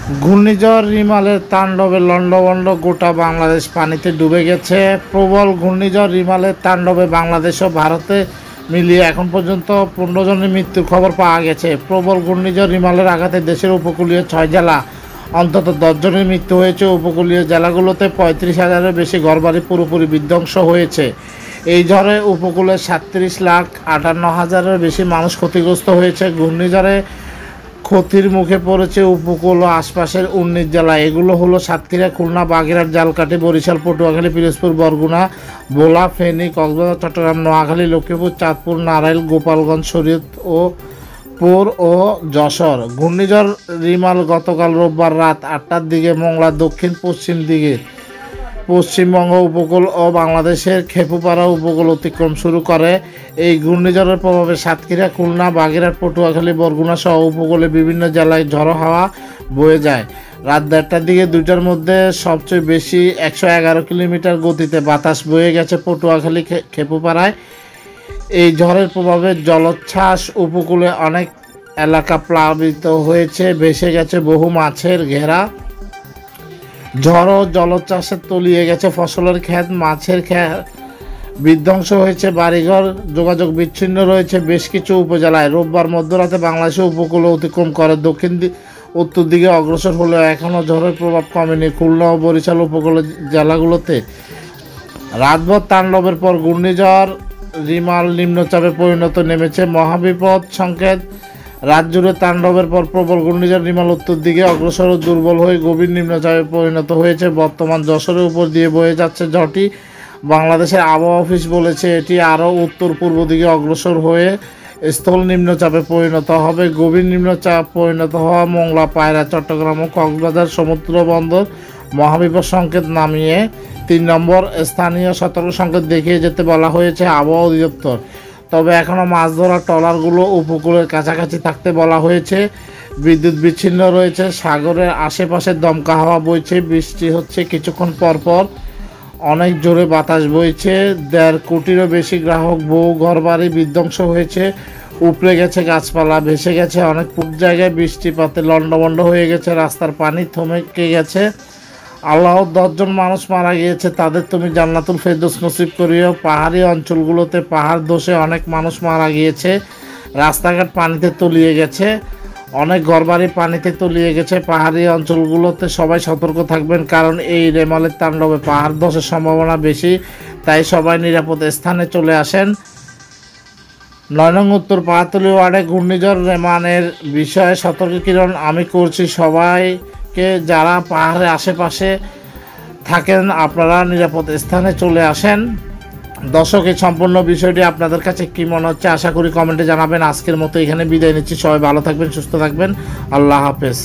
ঘূর্ণিঝড় রিমালের তাণ্ডবে লন্ডভন্ড, গোটা বাংলাদেশ পানিতে ডুবে গেছে। প্রবল ঘূর্ণিঝড় রিমালের তাণ্ডবে বাংলাদেশ ও ভারতে মিলিয়ে এখন পর্যন্ত 15 জনের মৃত্যুর খবর পাওয়া গেছে। প্রবল ঘূর্ণিঝড় রিমালের আঘাতে দেশের উপকূলীয় 6 জেলা অন্তত 10 জনের মৃত্যু হয়েছে। উপকূলীয় জেলাগুলোতে 35,000-এর বেশি ঘরবাড়ি পুরোপুরি বিধ্বংস হয়েছে। এই ঝড়ে উপকূলে 37,58,000-এর বেশি মানুষ ক্ষতিগ্রস্ত হয়েছে। ঘূর্ণিঝড়ে ক্ষতির মুখে পড়েছে উপকূল ও আশপাশের 19 জেলা। এগুলো হলো সাতক্ষীরা, খুলনা, বাগেরহাট, ঝালকাঠি, বরিশাল, পটুয়াখালী, পিরোজপুর, বরগুনা, ভোলা, ফেনী, কক্সবাজার, চট্টগ্রাম, নোয়াখালী, লক্ষ্মীপুর, চাঁদপুর, নারাইল, গোপালগঞ্জ, শরীয়তপুর ও যশোর। ঘূর্ণিঝড় রিমাল গতকাল রোববার রাত 8টার দিকে মংলা দক্ষিণ পশ্চিম দিকে পশ্চিমবঙ্গ উপকূল ও বাংলাদেশের খেপুপাড়া উপকূল অতিক্রম শুরু করে। এই ঘূর্ণিঝড়ের প্রভাবে সাতক্ষীরা, খুলনা, বাগেরহাট, পটুয়াখালী, বরগুনা সহ উপকূলে বিভিন্ন জেলায় ঝড়ো হাওয়া বয়ে যায়। রাত 1টার দিকে 2টার মধ্যে সবচেয়ে বেশি 111 কিলোমিটার গতিতে বাতাস বয়ে গেছে পটুয়াখালী খেপুপাড়ায়। এই ঝড়ের প্রভাবে জলোচ্ছ্বাস, উপকূলে অনেক এলাকা প্লাবিত হয়েছে, ভেসে গেছে বহু মাছের ঘেরা। ঝড় ও জলোচ্ছ্বাসে তলিয়ে গেছে ফসলের ক্ষেত, মাছের ক্ষেত বিধ্বংস হয়েছে, বাড়িঘর, যোগাযোগ বিচ্ছিন্ন রয়েছে বেশ কিছু উপজেলায়। রোববার মধ্যরাতে বাংলাদেশের উপকূলে অতিক্রম করে উত্তর দিকে অগ্রসর হলেও এখনও ঝড়ের প্রভাব কমেনি খুলনা ও বরিশাল উপকূলের জেলাগুলোতে। রাতভর তাণ্ডবের পর ঘূর্ণিঝড় রিমাল নিম্নচাপে পরিণত নেমেছে মহাবিপদ সংকেত। রাত জুড়ে তাণ্ডবের পর প্রবল ঘূর্ণিঝড় রিমাল উত্তর দিকে অগ্রসর ও দুর্বল হয়ে গভীর নিম্নচাপে পরিণত হয়েছে। বর্তমান যশোরের উপর দিয়ে বয়ে যাচ্ছে ঝড়টি। বাংলাদেশের আবহাওয়া অফিস বলেছে এটি আরও উত্তর পূর্ব দিকে অগ্রসর হয়ে স্থল নিম্নচাপে পরিণত হবে। গভীর নিম্নচাপ পরিণত হওয়া মংলা, পায়রা, চট্টগ্রাম ও কক্সবাজার সমুদ্র বন্দর মহাবিপদ সংকেত নামিয়ে 3 নম্বর স্থানীয় সতর্ক সংকেত দেখিয়ে যেতে বলা হয়েছে আবহাওয়া অধিদপ্তর। তবে এখনও মাছ ধরা ট্রলারগুলো উপকূলের কাছাকাছি থাকতে বলা হয়েছে। বিদ্যুৎ বিচ্ছিন্ন রয়েছে। সাগরের আশেপাশে দমকা হাওয়া বইছে, বৃষ্টি হচ্ছে কিছুক্ষণ পরপর, অনেক জোরে বাতাস বইছে। 1.5 কোটিরও বেশি গ্রাহক, বহু ঘরবাড়ি বিধ্বংস হয়েছে, উপড়ে গেছে গাছপালা, ভেসে গেছে অনেক জায়গায়। বৃষ্টিপাতে লন্ডভন্ড হয়ে গেছে, রাস্তার পানি থমকে গেছে। আল্লাহর 10 জন মানুষ মারা গিয়েছে, তাদের তুমি জান্নাতুল ফেরদৌস নসিব করিও। পাহাড়ি অঞ্চলগুলোতে পাহাড় ধসে অনেক মানুষ মারা গিয়েছে, রাস্তাঘাট পানিতে তলিয়ে গেছে, অনেক ঘরবাড়ি পানিতে তলিয়ে গেছে। পাহাড়ি অঞ্চলগুলোতে সবাই সতর্ক থাকবেন, কারণ এই রেমালের তাণ্ডবে পাহাড় ধসের সম্ভাবনা বেশি, তাই সবাই নিরাপদ স্থানে চলে আসেন। 9 নং উত্তর পাহাড়তলী ওয়ার্ডে ঘূর্ণিঝড় রেমানের বিষয়ে সতর্ক কিরণ আমি করছি সবাইকে, যারা পাহাড়ের আশেপাশে থাকেন আপনারা নিরাপদ স্থানে চলে আসেন। দর্শক, এই সম্পূর্ণ বিষয়টি আপনাদের কাছে কী মনে হচ্ছে আশা করি কমেন্টে জানাবেন। আজকের মতো এখানে বিদায় নিচ্ছি। সবাই ভালো থাকবেন, সুস্থ থাকবেন। আল্লাহ হাফেজ।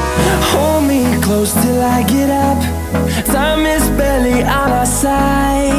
Hold me close till I get up. Time is barely on our side.